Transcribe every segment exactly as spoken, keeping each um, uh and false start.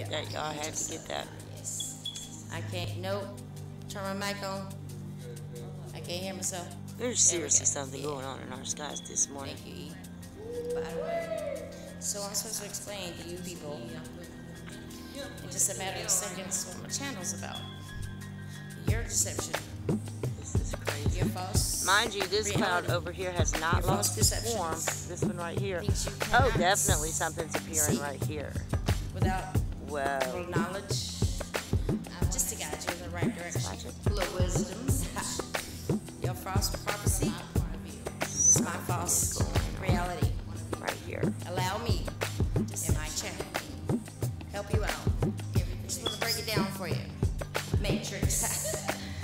Yeah. that y'all had to get that. Yes. I can't. Nope. Turn my mic on. I can't hear myself. There's seriously something yeah. going on in our skies this morning. Thank you, E. By the way, so I'm supposed to explain to you people in just a matter of seconds what my channel's about. Your deception. This is crazy. Your false. Mind you, this reality. cloud over here has not Your lost its form. This one right here. Oh, definitely something's appearing right here. Without well, knowledge, just to guide you in the right direction. Little wisdom. Your false prophecy is my false reality. Right here. Allow me in my channel help you out. Just want to break it down for you. Matrix.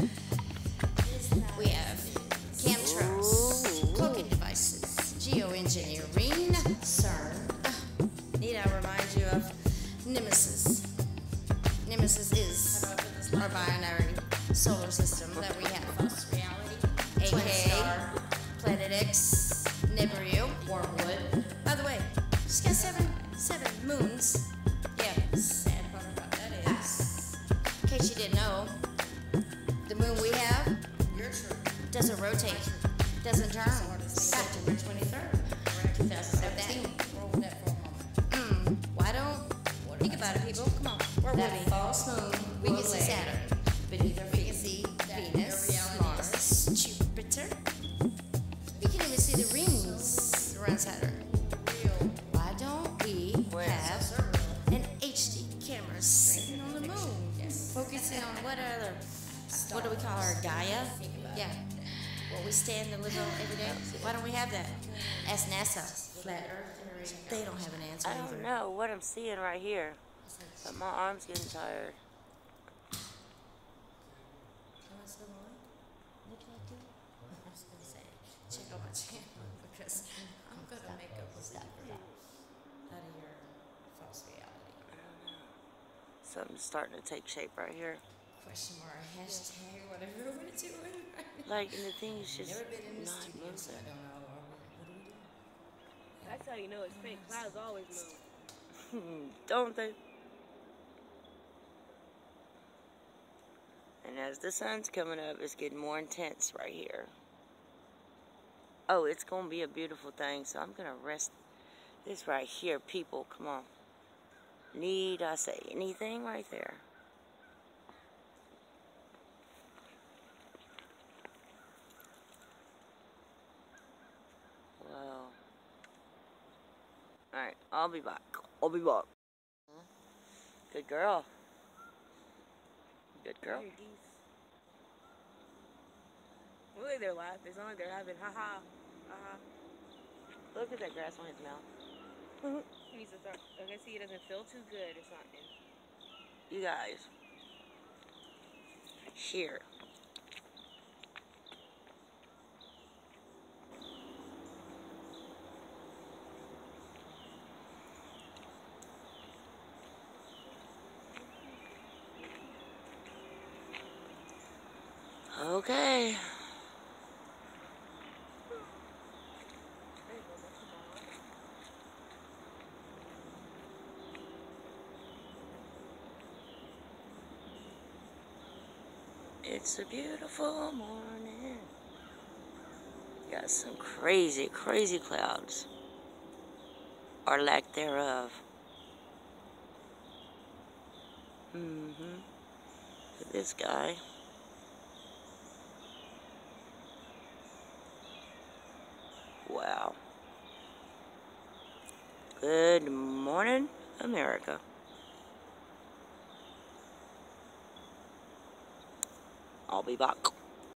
We have chemtrails, cloaking devices, geoengineering, CERN. Need I remind you of Nemesis? Nemesis is our binary solar system that we have. aka Planet X, Nibiru, Wormwood. By the way, she's got seven, seven moons. Yeah, sad part about that is, in case you didn't know, the moon we have doesn't rotate, doesn't turn. September twenty-third, two thousand seventeen. Mm, why don't, think about it, people, come on. We're that false moon, we can see Saturn, beneath our feet, we can see Venus, Mars, Jupiter. We can even see the rings around Saturn. Why don't we have an H D camera sitting on the moon, focusing on what other, what do we call her, Gaia? Yeah, what we stand and live on every day. Why don't we have that? Ask NASA. Flat Earth. They don't have an answer. I don't either. know what I'm seeing right here, but my arm's getting tired. Check out my channel because I'm gonna make a believer out of your false reality. I don't know. Something's starting to take shape right here. Question mark, hashtag, whatever we're doing. Like, and the thing is just Never been in the not studio, moving. so I don't know. What do we do? That's how you know it's fake. Clouds always move. Don't they? And as the sun's coming up, it's getting more intense right here. Oh, it's going to be a beautiful thing, so I'm going to rest this right here. People, come on. Need I say anything right there? Wow. Alright, I'll be back. I'll be back. Good girl. Good girl. Look at their laugh. It's not like they're having ha ha. Uh-huh. Look at that grass on his mouth. He needs to start. I can see it doesn't feel too good or something. You guys. Here. Okay. It's a beautiful morning. Got some crazy, crazy clouds. Or lack thereof. Mm-hmm. Look at this guy. Wow. Good morning, America. I'll be back.